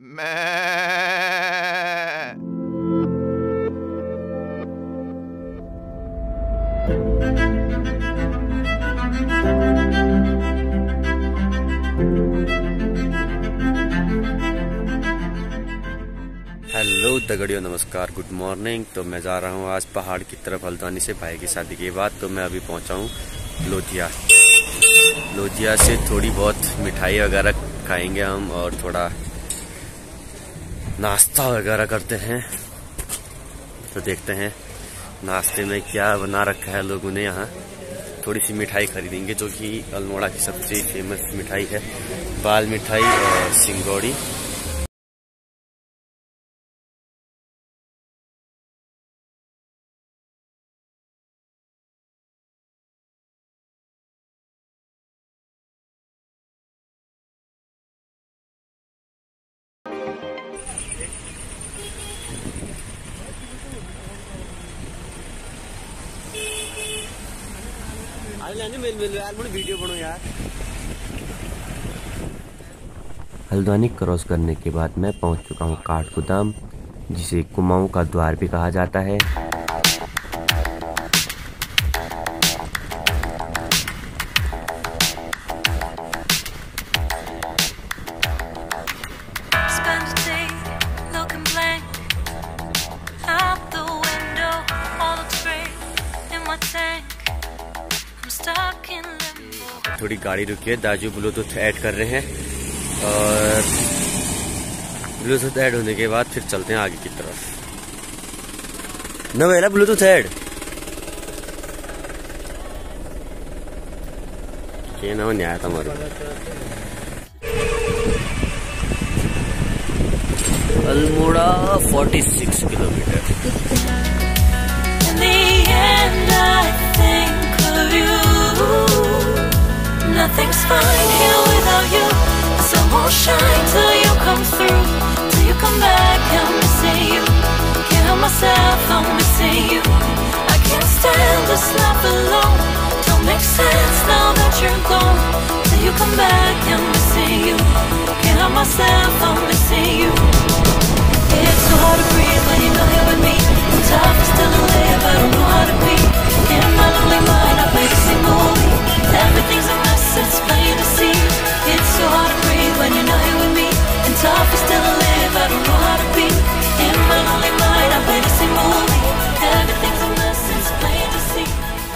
Hello दगड़ियों, नमस्कार, good morning. तो मैं जा रहा हूँ आज पहाड़ की तरफ हल्द्वानी से भाई की शादी के बाद। तो मैं अभी पहुँचा हूँ लोधिया से थोड़ी बहुत मिठाई वगैरह खाएंगे हम और थोड़ा नाश्ता वगैरह करते हैं। तो देखते हैं नाश्ते में क्या बना रखा है लोगों ने। यहाँ थोड़ी सी मिठाई खरीदेंगे जो कि अल्मोड़ा की सबसे फेमस मिठाई है, बाल मिठाई और सिंगौड़ी। वीडियो बनो यार। हल्द्वानी क्रॉस करने के बाद मैं पहुंच चुका हूं काठगोदाम, जिसे कुमाऊं का द्वार भी कहा जाता है। थोड़ी गाड़ी रुकी है, दाजू ब्लूटूथ ऐड कर रहे हैं और ब्लूटूथ ऐड होने के बाद फिर चलते हैं आगे की तरफ। न मेरा ब्लूटूथ ऐड ये ना नहीं आया था हमारे Almora 46 kilometre. Nothing's fine here without you. The sun won't shine till you come through. Till you come back, I'm missing you. Can't help myself, I'm missing you. I can't stand this life alone. Don't make sense now that you're gone. Till you come back, I'm missing you. Can't help myself, I'm missing you. It's so hard to breathe when you're not here with me. I'm tough and still alive, I don't know how to be. In my lonely mind, I play the same movie. Everything's a mess, it's plain to see. It's so hard to breathe when you're not here with me. And tough is still alive, I don't know how to be. In my lonely mind, I play the same movie. Everything's a mess, it's plain to see.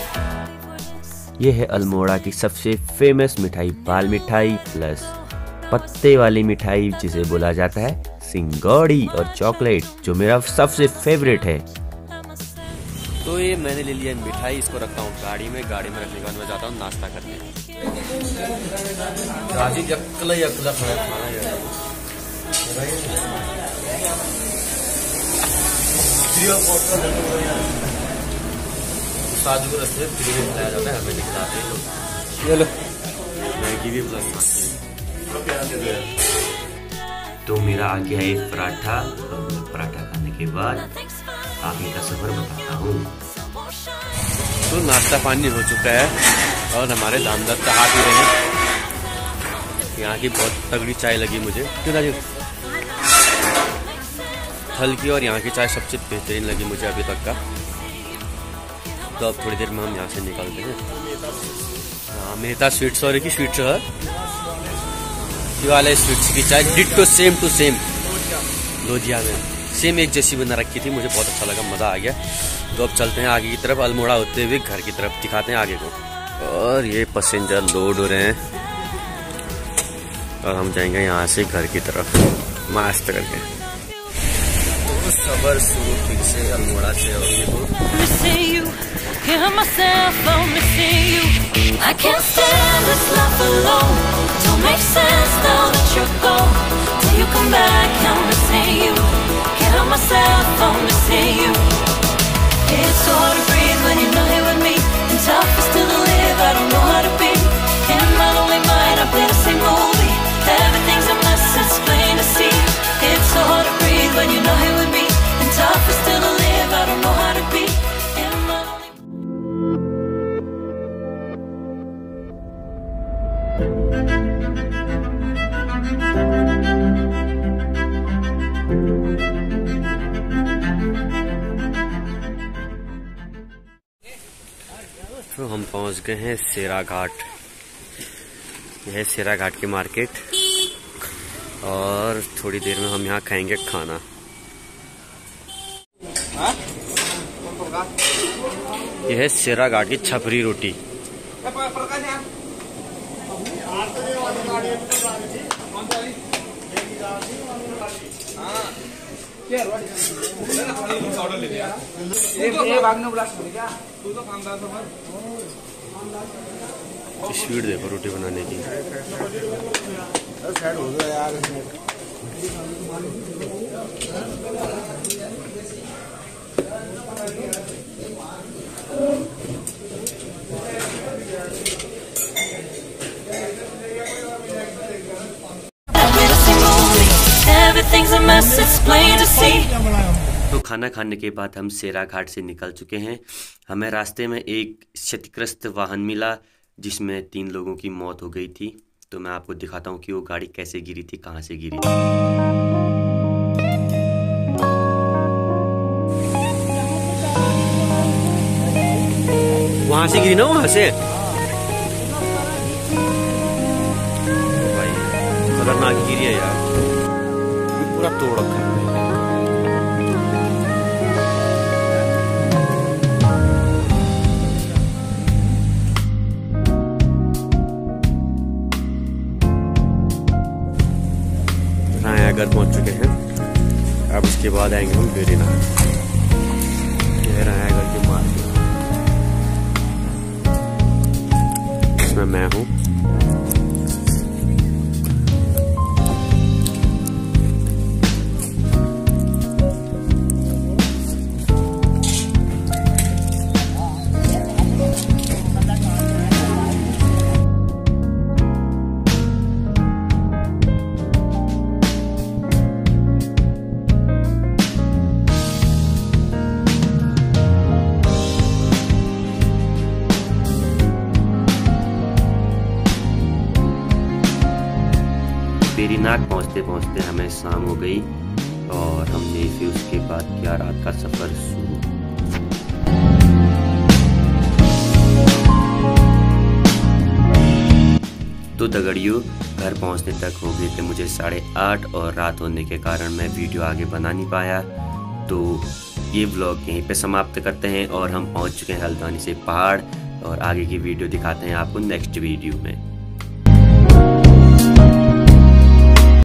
ये है अल्मोड़ा की सबसे famous मिठाई, बाल मिठाई plus पत्ते वाली मिठाई, जिसे बोला जाता है सिंगौड़ी, और चॉकलेट जो मेरा सबसे फेवरेट है। तो ये मैंने ले लिया मिठाई, इसको रखता हूँ गाड़ी में रखने के बाद मैं जाता हूँ नाश्ता करने। साधु को रस्ते में फ्री में खिलाया जाता है, हमें नहीं खिलाते लोग। मैगी भी प्लस। तो मेरा आ गया एक पराठा, और पराठा खाने के बाद आगे का सफर बताता हूँ। तो नाश्ता पानी हो चुका है और हमारे दामदर चाह पी रहे हैं। यहाँ की बहुत तगड़ी चाय लगी मुझे, क्यों राजू? हल्की, और यहाँ की चाय सबसे बेहतरीन लगी मुझे अभी तक का। तो अब थोड़ी देर में हम यहाँ से निकलते हैं। हाँ, मेहता स्वीट्स और की स्वीट्स है वाले स्वीट्स की चाय ditto same to same Lodhiya में सेम एक जैसी बना रखी थी। मुझे बहुत अच्छा लगा, मज़ा आ गया। तो अब चलते हैं आगे की तरफ, अल्मोड़ा होते हुए घर की तरफ दिखाते हैं आगे को। और ये पैसेंजर लोड हो रहे हैं और हम जाएंगे यहाँ से घर की तरफ मस्त करके। तो सफर शुरू फिर से अल्मोड़ा से और ये Don't make sense now that you're gone. Till you come back, I'm missing you. Can't help myself, I'm missing you. It's so hard to breathe when you're not here with me. And tough is still to live, I don't know how to be. In my lonely mind, I play the same movie. Everything's a mess, it's plain to see. It's so hard to breathe when you're not here with me. And tough is still to live, I don't know how to be. In my lonely Thank you. पहुंच गए हैं सेरा घाट। यह है सेरा घाट की market और थोड़ी देर में हम यहाँ खाएंगे खाना। यह है सेरा घाट की छपरी रोटी। स्पीड देखो रोटी बनाने की। तो खाना खाने के बाद हम सेरा घाट से निकल चुके हैं। हमें रास्ते में एक क्षतिग्रस्त वाहन मिला जिसमें 3 लोगों की मौत हो गई थी। तो मैं आपको दिखाता हूँ कि वो गाड़ी कैसे गिरी थी, कहाँ से गिरी थी। वहां से गिरी ना, वहां से। भाई खतरनाक गिरी है यार, पूरा तोड़ रखा है। रायागढ़ पहुंच चुके हैं। अब इसके बाद आएंगे हम वेरीनाग। यह रायागढ़ की मार्केट, इसमें मैं हूँ। वेरीनाग पहुंचते पहुंचते हमें शाम हो गई और हमने फिर उसके बाद किया रात का सफर शुरू। तो दगड़ियों, घर पहुंचने तक हो गए थे मुझे 8:30 और रात होने के कारण मैं वीडियो आगे बना नहीं पाया। तो ये व्लॉग यहीं पे समाप्त करते हैं और हम पहुंच चुके हैं हल्द्वानी से पहाड़ और आगे की वीडियो दिखाते हैं आपको नेक्स्ट वीडियो में।